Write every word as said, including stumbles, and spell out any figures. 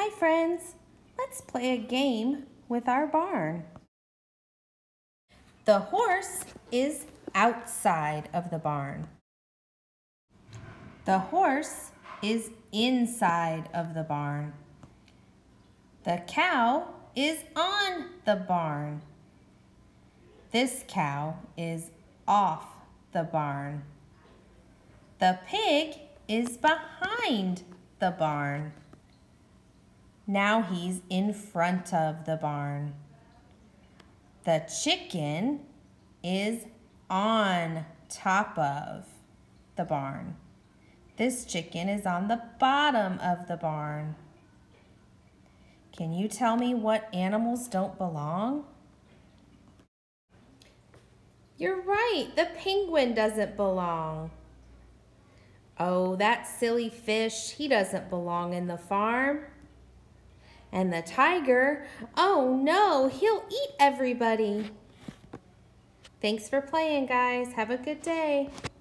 Hi friends, let's play a game with our barn. The horse is outside of the barn. The horse is inside of the barn. The cow is on the barn. This cow is off the barn. The pig is behind the barn. Now he's in front of the barn. The chicken is on top of the barn. This chicken is on the bottom of the barn. Can you tell me what animals don't belong? You're right, the penguin doesn't belong. Oh, that silly fish, he doesn't belong in the farm. And the tiger, oh no, he'll eat everybody. Thanks for playing, guys. Have a good day.